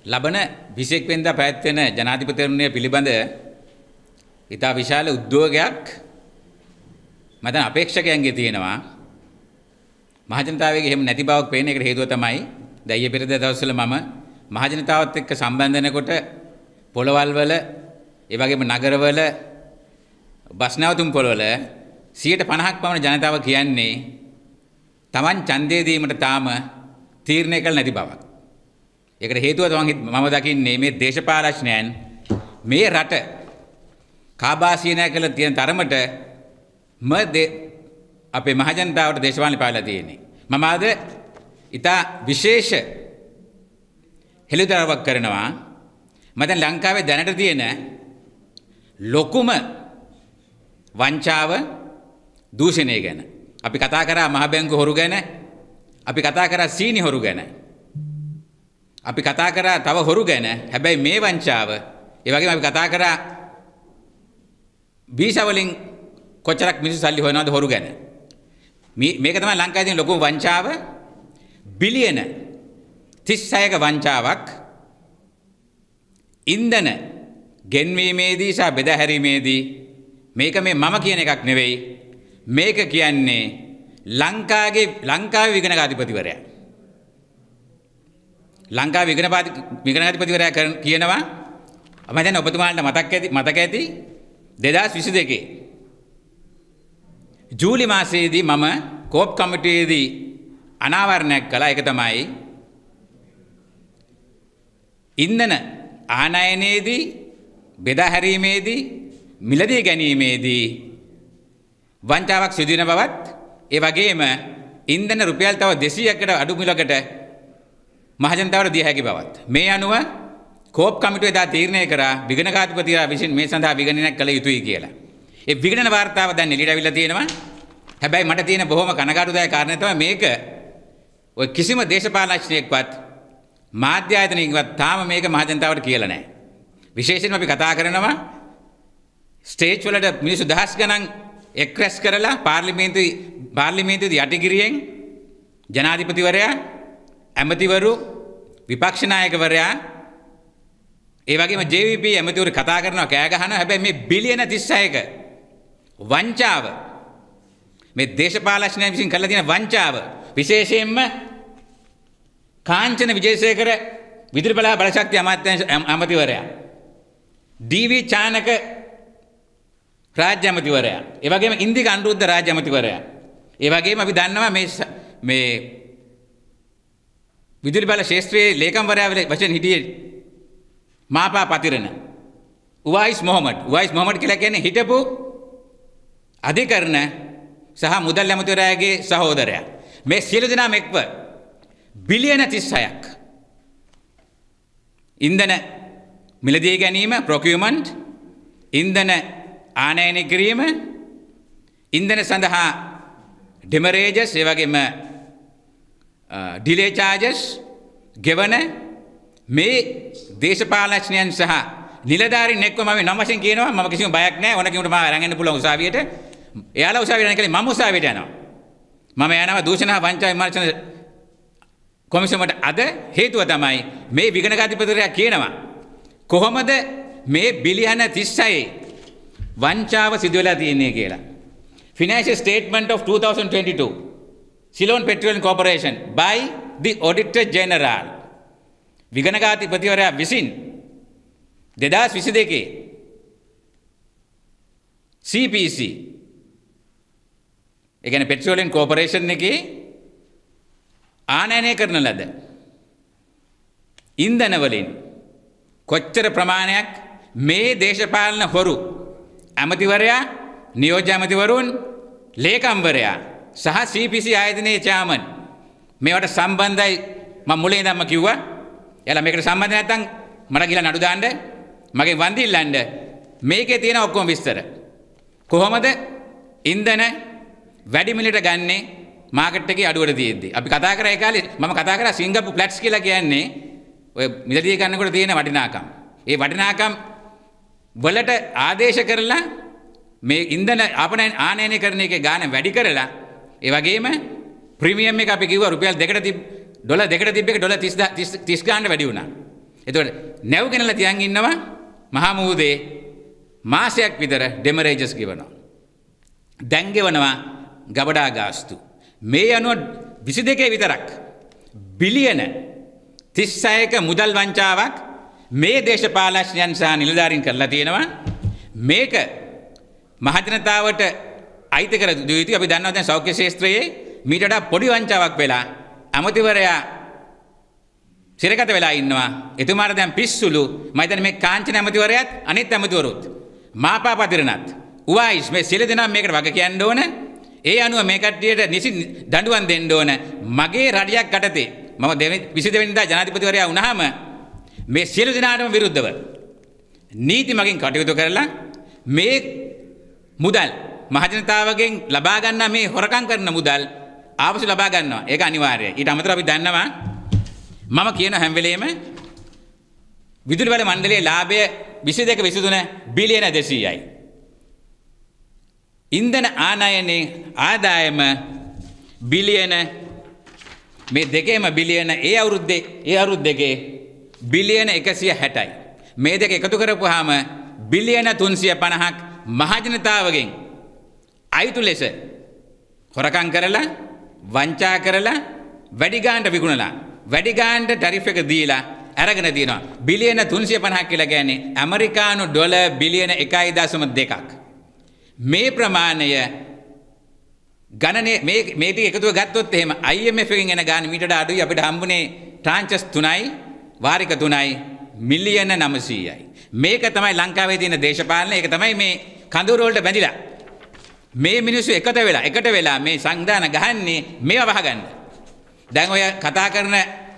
ලබන 21 වෙනිදා පැවැත්වෙන ජනාධිපතිවරණය පිළිබඳ ඉතා විශාල උද්‍යෝගයක් මම දැන් අපේක්ෂකයන්ගේ තියෙනවා. මහජනතාවගේ එහෙම නැති බවක් පේන එකට හේතුව තමයි දැන් ඊයේ පෙරේද දවස්වල මම මහජනතාවත් එක්ක සම්බන්ධ වෙනකොට පොළවල් වල ඒ වගේම නගරවල බස් නැවතුම් පොළවල 50% පමණ ජනතාව කියන්නේ Taman ඡන්දය දීමට තාම තීරණය කළ නැති බවක්. ඒකට හේතුව මම දකින්නේ මේ දේශපාලඥයන් මේ රට කාබාසීනය කළ තියෙන තරමට අපේ මහජනතාවට දේශපාලන පාවිලා තියෙන්නේ. මම අද ඉතා විශේෂ හෙළිදරව්වක් කරනවා. මම දැන් ලංකාවේ දැනට තියෙන ලොකුම වංචාව දූෂණය ගැන. අපි කතා කරා මහ බැංකු හොරු ගැන. අපි කතා කරා සීනි හොරු ගැන. අපි කතා කරා තව හොරු ගැන. හැබැයි මේ වංචාව ඒ වගේම අපි කතා කරා වීසා වලින් කොච්චරක් මිනිස්සු සල්ලි හොයනවද හොරු ගැන. මේක තමයි ලංකාවේ තියෙන ලොකුම වංචාව. බිලියන 36ක වංචාවක් ඉන්ධන ගෙන්වීමේදී සහ බෙදා හැරීමේදී මේක මේ මම කියන එකක් නෙවෙයි. මේක කියන්නේ ලංකාවේ විගණකාධිපතිවරයා. ලංකාවේ විගණකාධිපතිවරයා කියනවා මම දැන් ඔබතුමාලට මතක ඇති 2022 ජූලි මාසයේදී මම කෝප් කමිටුවේදී අනාවරණයක් කළා. ඒක තමයි ඉන්ධන ආනයනයේදී බෙදා හැරීමේදී මිලදී ගැනීමේදී වංචාවක් සිදු වෙන බවත් ඒ වගේම ඉන්ධන රුපියල් තව 200කට අඩු මිලකට මහජනතාවට දිය හැකි බවත්. මේ අනුව කෝප් කමිටුව එදා තීරණය කරා විගණකාධිපතිවරයා විසින් මේ සඳහා විගණනයක් කළ යුතුයි කියලා. ඒ විගණන වාර්තාව දැන් එළියට අවිල්ලා තියෙනවා. හැබැයි මට තියෙන බොහොම කනගාටුදායක කාරණය තමයි මේක ඔය කිසිම දේශපාලනඥයෙක්වත් මාධ්‍ය ආයතනයකින්වත් තාම මේක මහජනතාවට කියලා නැහැ. විශේෂයෙන්ම අපි කතා කරනවා ස්ටේජ් වලට මිනිස්සු දහස් ගණන් එක්රැස් කරලා පාර්ලිමේන්තුවේ යටිගිරියෙන් ජනාධිපතිවරයා, ඇමතිවරු, විපක්ෂ නායකවරයා ඒ වගේම JVP ඇමතිවරු කතා කරනවා, කෑ ගහනවා. හැබැයි මේ බිලියන 36ක වංචාව මේ දේශපාලඥයන් විසින් කරලා තියෙන වංචාව විශේෂයෙන්ම කාංචන විජේසේකර විදුලි බලශක්ති අමාත්‍යාංශ ඇමතිවරයා, DV චානක රාජ්‍ය ඇමතිවරයා, ඒ වගේම ඉන්දික අනුරුද්ධ රාජ්‍ය ඇමතිවරයා, ඒ වගේම අපි දන්නවා මේ විදුලි බල ශාස්ත්‍රයේ ලේකම්වරයා වශයෙන් හිටියේ මාපා පතිරණ උවයිස් මොහමඩ් කියලා කියන්නේ හිටපු අධිකරණ සහ මුදල් ඇමතිවරයාගේ සහෝදරයා. මේ සියලු දෙනාම එක්ව බිලියන 36ක් ඉන්ධන මිලදී ගැනීම procurement, ඉන්ධන ආනයනය කිරීම, ඉන්ධන සඳහා demurrages ඒ වගේම delay charges ගෙවන මේ දේශපාලඥයන් සහ නිලධාරීන් එක්ව මම නම් වශයෙන් කියනවා. මම කිසිම බයක් නැහැ. ඕන කෙනෙකුට මම අරන් යන්න පුළුවන් උසාවියට. එයාලා උසාවියට යන කලින් මම උසාවියට යනවා. මම යනවා දූෂණ හා වංචා විමර්ශන කොමිසමට. අද හේතුව තමයි මේ විගණකාධිපතිවරයා කියනවා කොහොමද මේ බිලියන 36 වංචාව සිදු වෙලා තියෙන්නේ කියලා. Financial Statement of 2022 Ceylon Petroleum Corporation by the Auditor General. විගණකාධිපතිවරයා විසින් 2022 CPC ඒ කියන්නේ Petroleum Corporation එකේ ආනයනය කරන ලද ඉන්ධන වලින් කොච්චර ප්‍රමාණයක් මේ දේශපාලන හොරු ඇමතිවරයා, නියෝජ්‍ය ඇමතිවරුන්, ලේකම්වරයා සහ CPC ආයතනයේ චාමන් මේවට සම්බන්ධයි. මම මුලින් ඉඳන්ම කිව්වා එයාලා මේකට සම්බන්ධ නැත්නම් මට ගිහලා නඩු දාන්න, මගේ වන්දි ඉල්ලන්න. මේකේ තියෙන ඔක්කොම විස්තර. කොහොමද ඉන්ධන වැඩි මිලට ගන්නෙ මාකට් එකේ අඩුවට තියෙද්දි. අපි කතා කරා ඒ කාලේ මම කතා කරා සිංගප්පූර් ප්ලැට්ස් කියලා කියන්නේ ඔය මිලදී ගන්නකොට තියෙන වටිනාකම්. ඒ වටිනාකම් වලට ආදේශ කරලා මේ ඉන්ධන ආනයනය කරන එකේ ගාණ වැඩි කරලා ඒ වගේම ප්‍රීමියම් එක අපි කිව්වා රුපියල් 2කට $2 තිබ්බ එක $30 ගානට වැඩි වුණා. එතකොට නැව් ගෙනලා තියන් ඉන්නවා මහා මුහුදේ මාසයක් විතර ඩෙමරේජස් ගෙවනවා. දැන් ගෙවනවා ගබඩා ගාස්තු. මේ අනුව 22 විතරක් බිලියන 36ක මුදල් වංචාවක් මේ දේශපාලනඥයන් සහ නිලධාරීන් කරලා තියෙනවා. මේක මහජනතාවට අයිති කර යුතුයි. අපි දන්නවා දැන් සෞඛ්‍ය ශාස්ත්‍රයේ මීට වඩා පොඩි වංචාවක් වෙලා අමතිවරයා සිරගත වෙලා ඉන්නවා. එතුමාට දැන් පිස්සුලු. මම හිතන්නේ මේ කාංචන ඇමතිවරයාත් අනිත් ඇමතිවරුත් මාපාපතිරණත් උවයිස් මේ සියලු දෙනා මේකට වග කියන්න ඕන. ඒ අනුව මේ කට්ටියට නිසි දඬුවම් දෙන්න ඕන. මගේ රඩියක් යටතේ මම 22 වෙනිදා ජනාධිපතිවරයා වුණාම මේ සියලු දෙනාටම විරුද්ධව නීති මගින් කටයුතු කරලා මේ මුදල් මහජනතාවගෙන් ලබා ගන්න මේ හොරකම් කරන මුදල් ආපසු ලබා ගන්නවා. ඒක අනිවාර්යයි. ඊට අමතරව අපි දන්නවා මම කියන හැම වෙලේම විදුලි බල මණ්ඩලයේ ලාභය 22 23 බිලියන 200යි. ඉන්ධන ආනයනයේ ආදායම බිලියන මේ දෙකේම බිලියන ඒ අවුරුද්ද දෙකේ බිලියන 160යි. මේ දෙක එකතු කරපුවාම බිලියන 350ක් මහජනතාවගෙන් අයිතු ලෙස හොරකම් කරලා වංචා කරලා වැඩි ගාණට විකුණලා වැඩි ගාණට ටැරිෆ් එක දීලා අරගෙන තියෙනවා. බිලියන 350ක් කියලා කියන්නේ ඇමරිකානු ඩොලර් බිලියන 1.2ක්. මේ ප්‍රමාණය ගණනේ මේ ටික එකතුව ගත්තොත් එහෙම IMF එකෙන් එන ගාණ මීටට අඩුයි. අපිට හම්බුනේ ට්‍රාන්චස් 3යි වාරික 3යි මිලියන 900යි. මේක තමයි ලංකාවේ තියෙන දේශපාලන. ඒක තමයි මේ කඳවුර වලට බැඳිලා මේ මිනිස්සු එකට වෙලා මේ සංවිධාන ගහන්නේ මේවා වහගන්න. දැන් ඔය කතා කරන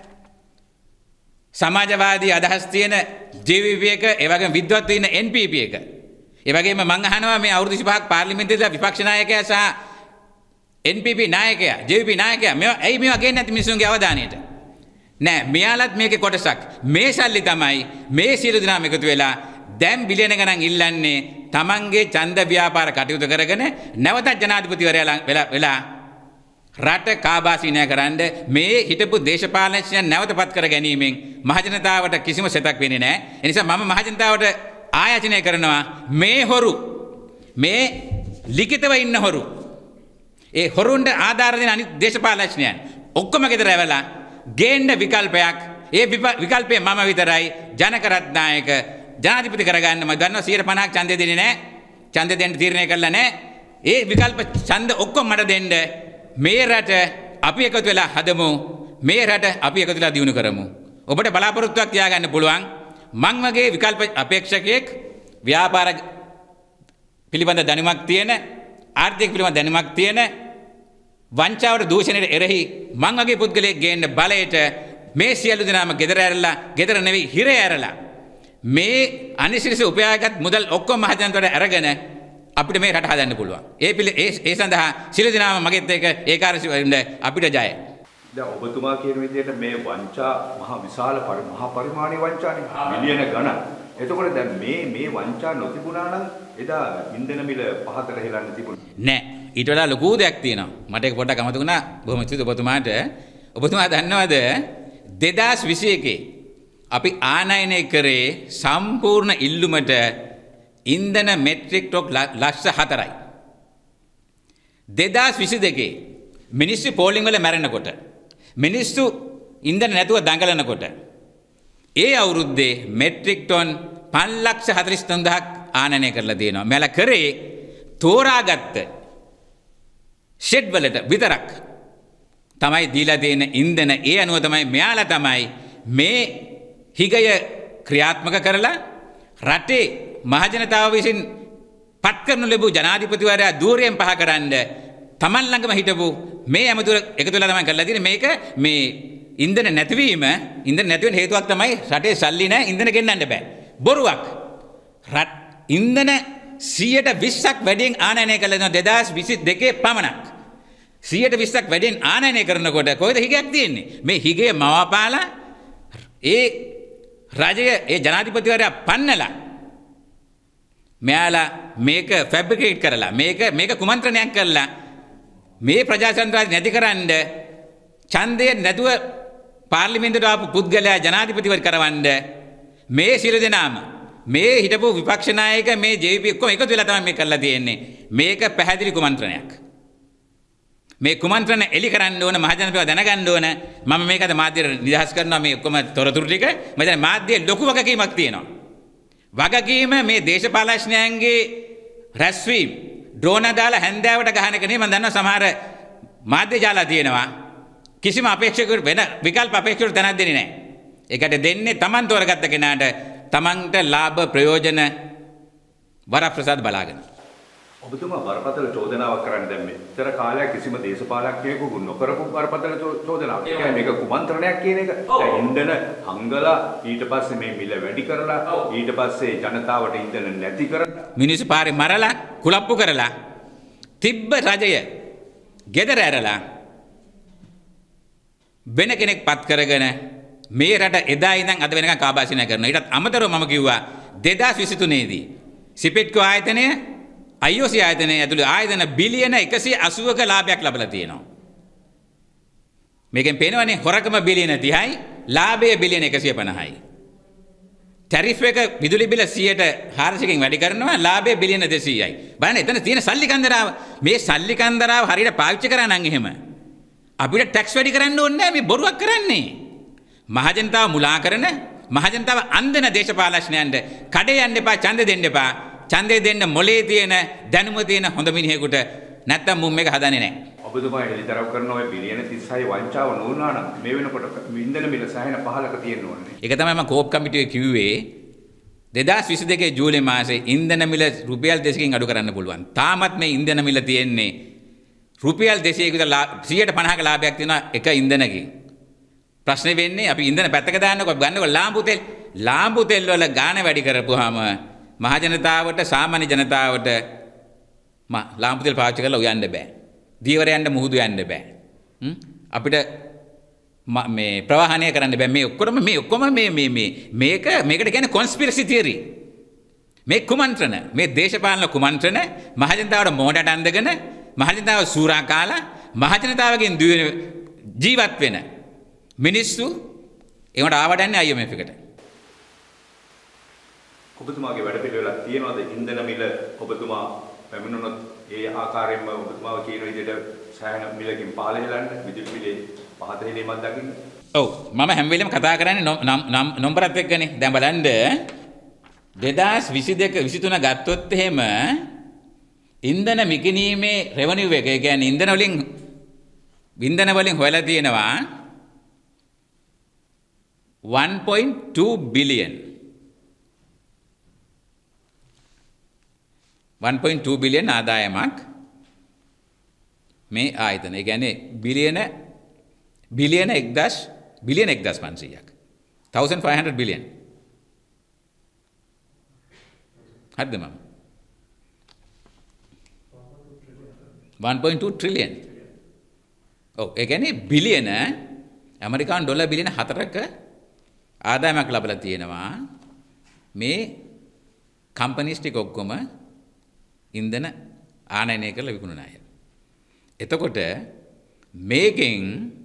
සමාජවාදී අදහස් තියෙන JVP එක ඒ වගේම විද්වත් වෙන NPP එක. ඒ වගේම මම අහනවා මේ අවුරුදු 25ක් පාර්ලිමේන්තුවේ විපක්ෂ නායකයා සහ NPP නායකයා JVP නායකයා ඇයි මේවා ගේන්නේ නැති මිනිස්සුන්ගේ අවධානයට? නෑ මෙයාලත් මේකේ කොටසක්. මේ සල්ලි තමයි මේ සියලු දෙනාම එකතු වෙලා දැන් බිලියන ගණන් ඉල්ලන්නේ තමන්ගේ ඡන්ද ව්‍යාපාර කටයුතු කරගෙන නැවතත් ජනාධිපතිවරයා වෙලා රට කාබාසීනය කරන්න මේ හිටපු දේශපාලනඥයන් නැවතපත් කර ගැනීමෙන් මහජනතාවට කිසිම සෙතක් වෙන්නේ නැහැ. ඒ නිසා මම මහජනතාවට ආයාචනය කරනවා මේ හොරු මේ ලිඛිතව ඉන්න හොරු ඒ හොරුන්ට ආධාර දෙන අනිත් දේශපාලනඥයන් ඔක්කොම ගෙදර ඇවලා ගේන්න විකල්පයක්. ඒ විකල්පය මම විතරයි ජනක රත්නායක ජනාධිපති කරගන්න. මම දන්නවා 150ක් ඡන්දය දෙන්නේ නැහැ. ඡන්දය දෙන්න තීරණය කළා නැහැ. ඒ විකල්ප ඡන්ද ඔක්කොම මට දෙන්න. මේ රට අපි එකතු වෙලා හදමු. මේ රට අපි එකතු වෙලා දියුණු කරමු. ඔබට බලාපොරොත්තුවක් තියාගන්න පුළුවන්. මං වගේ විකල්ප අපේක්ෂකයෙක් ව්‍යාපාර පිළිබඳ දැනුමක් තියෙන ආර්ථික පිළිබඳ දැනුමක් තියෙන වංචාවට දූෂණයට එරෙහි මං වගේ පුද්ගලයෙක් ගේන්න බලයට මේ සියලු දෙනාම ගෙදර නෙවෙයි හිරේ ඇරලා මේ අනිසිරිස උපයාගත් මුදල් ඔක්කොම මහජනතාවට අරගෙන අපිට මේ රට හදන්න පුළුවන්. ඒ සඳහා සියලු දෙනාම මගෙත් එක්ක ඒකාරී වෙන්න අපිට ජයයි. දැන් ඔබතුමා කියන විදිහට මේ වංචා මහා විශාල මහා පරිමාණයේ වංචානේ මිලියන ගණන්. එතකොට දැන් මේ වංචා නොතිබුණා නම් එදා ඉන්ධන මිල පහතට හෙලන්න තිබුණා. නෑ. ඊට වඩා ලොකු දෙයක් තියෙනවා. මට ඒක පොඩ්ඩක් අමතක වුණා. බොහොම ස්තුතියි ඔබතුමාට. ඔබතුමා දන්නවද 2021 අපි ආනයනය කරේ සම්පූර්ණ ඉල්ලුමට ඉන්ධන මෙට්‍රික් ටොන් ලක්ෂ 4යි. 2022 මිනිස්සු පෝලිං වල මැරෙනකොට මිනිස්සු ඉන්ධන නැතුව දඟලනකොට ඒ අවුරුද්දේ මෙට්‍රික් ටොන් 5,43,000ක් ආනයනය කරලා තියෙනවා. මෙලා කරේ තෝරාගත්ත ෂෙඩ් වලට විතරක් තමයි දීලා තියෙන ඉන්ධන. ඒ අනුව තමයි මෙයාලා තමයි මේ හිගය ක්‍රියාත්මක කරලා රටේ මහජනතාව විසින් පත් කරනු ලැබූ ජනාධිපතිවරයා ධූරයෙන් පහ කරන්න තමන් ළඟම හිටපු මේ ඇමතුර එකතු වෙලා තමයි කරලා තියෙන්නේ. මේක මේ ඉන්ධන නැතිවීම ඉන්ධන නැති වෙන හේතුවක් තමයි රටේ සල්ලි නැහැ ඉන්ධන ගෙන්නන්න බෑ. බොරුවක්. ඉන්ධන 120ක් වැඩියෙන් ආනයනය කළා 2022 පමණක්. 120ක් වැඩියෙන් ආනයනය කරනකොට කොහෙද හිගයක් තියෙන්නේ? මේ හිගය මවාපාලා ඒ රජය ඒ ජනාධිපතිවරයා පන්නලා මෙයාලා මේක ෆැබ්‍රිකේට් කරලා මේක කුමන්ත්‍රණයක් කරලා මේ ප්‍රජාතන්ත්‍රවාදී නැතිකරන්න ඡන්දය නැතුව පාර්ලිමේන්තුවට ආපු පුද්ගලයා ජනාධිපතිවරයා කරවන්න මේ සියලු දෙනාම මේ හිටපු විපක්ෂ නායක මේ JVP ඔක්කොම එකතු වෙලා තමයි මේ කරලා තියෙන්නේ. මේක පැහැදිලි කුමන්ත්‍රණයක්. මේ කුමන්ත්‍රණ එලි කරන්න ඕන මහජනතාව දැනගන්න ඕන. මම මේකද මාධ්‍යයට නිදහස් කරනවා මේ ඔක්කොම තොරතුරු ටික. මම දැන් මාධ්‍යයේ ලොකු වගකීමක් තියෙනවා. වගකීම මේ දේශපාලනඥයන්ගේ රැස්වීම ඩ්‍රෝන දාලා හැන්දෑවට ගහන එක නෙමෙයි. මම දන්නවා සමහර මාධ්‍ය ජාලා තියෙනවා. කිසිම අපේක්ෂකෙකුට වෙන විකල්ප අපේක්ෂකෙකුට තැනක් දෙන්නේ නැහැ. ඒකට දෙන්නේ Taman තෝරගත්ත කෙනාට Tamanට ලාභ ප්‍රයෝජන වරප්‍රසාද බලාගෙන. ඔබතුමා බරපතල චෝදනාවක් කරන්න දැන් මෙතර කාලයක් කිසිම දේශපාලකයෙකු නොකරපු බරපතල චෝදනාවක්. ඒ කියන්නේ මේක කුමන්ත්‍රණයක් කියන එක. දැන් ඉන්ධන හංගලා ඊට පස්සේ මේ මිල වැඩි කරලා ඊට පස්සේ ජනතාවට ඉන්ධන නැති කරලා මිනිස්සු පාරේ මරලා කුලප්පු කරලා තිබ්බ රජය ගෙදර ඇරලා වෙන කෙනෙක් පත් කරගෙන මේ රට එදා ඉඳන් අද වෙනකන් කාබාසිනා කරනවා. ඊටත් අමතරව මම කිව්වා 2023 දී සිපෙට්කෝ ආයතනය IOC ආයතනය ඇතුළේ ආයතන බිලියන 180ක ලාභයක් ලැබලා තියෙනවා. මේකෙන් පේනවනේ හොරකම බිලියන 30යි ලාභය බිලියන 150යි. ටැරිෆ් එක විදුලි බිල 400කින් වැඩි කරනවා ලාභය බිලියන 200යි. බලන්න එතන තියෙන සල්ලි කන්දරාව. මේ සල්ලි කන්දරාව හරියට පාවිච්චි කරා නම් එහෙම අපිට ටැක්ස් වැඩි කරන්න ඕනේ නැහැ. මේ බොරුවක් කරන්නේ. මහජනතාව මුලා කරන මහජනතාව අන්දන දේශපාලනඥයන්ට කඩේ යන්න එපා, ඡන්දෙ දෙන්න එපා. ඡන්දෙ දෙන්න මොලේ තියෙන දැනුම තියෙන හොඳ මිනිහෙකුට නැත්තම් මුම් මේක හදන්නේ නැහැ. ඔබතුමා එලිතරව් කරන ඔය බිලියන 36 වංචාව නොවුනා නම් මේ වෙනකොට ඉන්ධන මිල සෑහෙන පහලක තියෙන්න ඕනේ. ඒක තමයි මම කෝප් කමිටුවේ කිව්වේ 2022 ජූලි මාසේ ඉන්ධන මිල රුපියල් 200කින් අඩු කරන්න පුළුවන්. තාමත් මේ ඉන්ධන මිල තියෙන්නේ රුපියල් 200ක විතර 150ක ලාභයක් තියෙනවා එක ඉන්ධනකින්. ප්‍රශ්නේ වෙන්නේ අපි ඉන්ධන පැත්තක දාන්නකො ගන්නකො ලාම්පු තෙල් වල ගාණ වැඩි කරපුවාම මහජනතාවට සාමාන්‍ය ජනතාවට ලාම්පු තෙල් පාවිච්චි කරලා උයන්න බෑ. දීවර යන්න මුහුදු යන්න බෑ. අපිට මේ ප්‍රවාහනය කරන්න බෑ. මේ ඔක්කොම මේකට කියන්නේ කොන්ස්පිරසි තියරි. මේ කුමන්ත්‍රණ මේ දේශපාලන කුමන්ත්‍රණ මහජනතාවට මොඩට අඳගෙන මහජනතාව සූරා කාලා මහජනතාවගෙන් ජීවත් වෙන මිනිස්සු ඒකට ආවඩන්නේ IMF එකට. ඔබතුමාගේ වැඩ පිළිවෙලක් තියෙනවද ඉන්ධන මිල ඔබතුමා පැමිණුණොත් ඒ ආකාරයෙන්ම ඔබතුමාව කියන විදිහට සෑහෙන මිලකින් පහළ හෙලන්න විදුලි බිලේ පහත හෙලීමක් දකින්න? ඔව් මම හැම වෙලෙම කතා කරන්නේ නම්බරත් එක්කනේ. දැන් බලන්න 2022 23 ගත්තොත් එහෙම ඉන්ධන මිකිනීමේ රෙවෙනියු එක, ඒ කියන්නේ ඉන්ධන වලින් හොයලා තියෙනවා 1.2 බිලියන් 1.2 බිලියන් ආදායමක් මේ ආයතන. ඒ කියන්නේ බිලියන 1500ක් 1500 බිලියන්. හරිද මම? 1.2 ට්‍රිලියන්. ඔව් ඒ කියන්නේ බිලියන ඇමරිකානු ඩොලර් බිලියන 4ක ආදායමක් ලැබලා තියෙනවා මේ කම්පනීස් ටික ඔක්කොම ඉන්ධන ආනයනය කරලා විකුණන අය. එතකොට මේකෙන්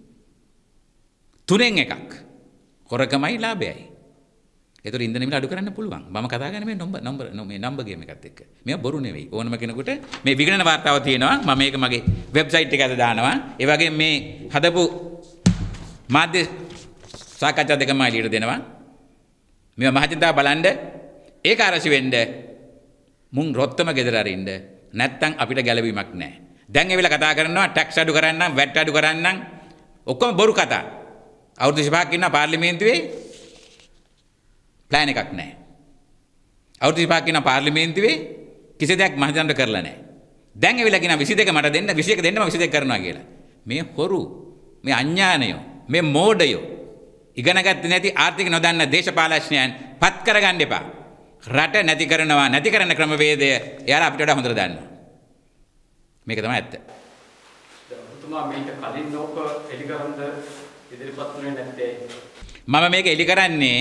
3න් එකක් හොරකමයි ලාභයයි. ඒතර ඉන්ධන මිල අඩු කරන්න පුළුවන්. මම කතා කරන්නේ මේ නම්බර් ගේම් එකත් එක්ක. මේක බොරු නෙවෙයි. ඕනම කෙනෙකුට මේ විගණන වාර්තාව තියෙනවා. මම මේක මගේ වෙබ්සයිට් එකේ අද දානවා. ඒ වගේම මේ හදපු මාධ්‍ය සාකච්ඡා දෙකම එළියට දෙනවා. මේ මහජනතාව බලන්න ඒක අරසි වෙන්න මුන් රොත්තම ගෙදර අරින්න නැත්තම් අපිට ගැලවීමක් නැහැ. දැන් ඒ වෙලාව කතා කරනවා ටැක්ස් අඩු කරන්නම්, වැට් අඩු කරන්නම් ඔක්කොම බොරු කතා. අවුරුදු 25ක් ඉන්නවා පාර්ලිමේන්තුවේ ප්ලෑන් එකක් නැහැ. අවුරුදු 25ක් ඉන්නවා පාර්ලිමේන්තුවේ කිසි දෙයක් මහජනට කරලා නැහැ. දැන් ඒ වෙලාව කියනවා 22 මට දෙන්න 21 දෙන්න මම 22 කරනවා කියලා. මේ හොරු, මේ අඥානයෝ, මේ මෝඩයෝ ඉගෙන ගත්තේ නැති ආර්ථික නොදන්න දේශපාලනඥයන් පත් කරගන්න එපා. රට නැති කරන ක්‍රමවේදය එයාලා අපිට වඩා හොඳට දන්නවා. මේක තමයි ඇත්ත. ඔබතුමා මේක කලින් ලෝක එලිකරන්ද ඉදිරිපත් වුණේ නැත්තේ? මම මේක එලි කරන්නේ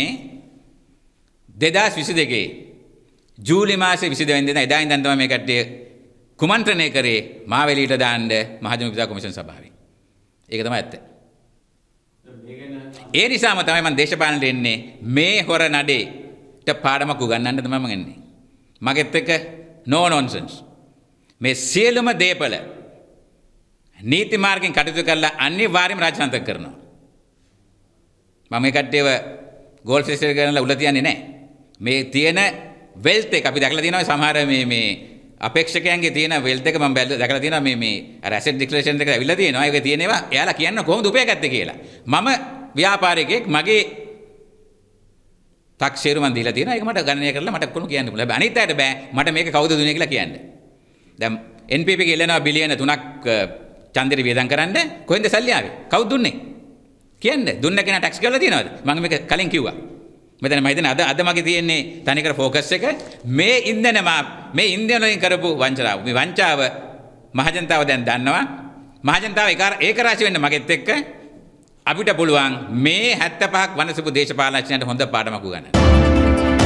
2022 ජූලි මාසේ 22 වෙනිදා එදා ඉඳන් තමයි මේ කට්ටිය කුමන්ත්‍රණය කරේ මාව එළියට දාන්න මහජන විද්‍යා කොමිෂන් සභාවෙන්. ඒක තමයි ඇත්ත. ඒ නිසාම තමයි මම දේශපාලනට එන්නේ මේ හොර නඩේ පාඩමක් උගන්වන්නද මම එන්නේ. මගෙත් එක්ක no nonsense. මේ සියලුම දේපල නීති මාර්ගයෙන් කටයුතු කරලා අනිවාර්යයෙන්ම රාජ්‍යාන්තක කරනවා. මම මේ කට්ටියව ගෝල් ෆෙස්ටිවල් කරනලා උල තියන්නේ නැහැ. මේ තියෙන වෙල්ත් එක අපි දැකලා තියෙනවා සමහර මේ අපේක්ෂකයන්ගේ තියෙන වෙල්ත් එක මම දැකලා තියෙනවා මේ අර ඇසෙට් ඩික්ලරේෂන් එක ඇවිල්ලා තියෙනවා. ඒක තියෙනවා එයාලා කියන්න කොහොමද උපයගත්තේ කියලා. මම ව්‍යාපාරිකයෙක් මගේ තාක්ෂේරු මන් දීලා තියෙනවා. ඒක මට ගණනය කරලා මට කොහොම කියන්න පුළුවන්. අනිත් අයට බෑ මට මේක කවුද දුන්නේ කියලා කියන්න. දැන් NPP එක ඉල්ලනවා බිලියන 3ක් ඡන්දෙට වියදම් කරන්න. කොහෙන්ද සල්ලි ආවේ? කවුද දුන්නේ? කියන්න. දුන්න කෙනා ටැක්ස් කරලා තියෙනවද? මම මේක කලින් කිව්වා. මෙතන මම හිතන්නේ අද මගේ තියෙන්නේ තනිකර ફોකස් එක මේ ඉන්ධන වලින් කරපු වංචාව. මේ වංචාව මහජනතාව දැන් දන්නවා. මහජනතාව ඒක රාශි වෙන්න මගෙත් එක්ක අපිට පුළුවන් මේ 75ක් වනසපු දේශපාලනඥයන්ට හොඳ පාඩමක් උගන්වන්න.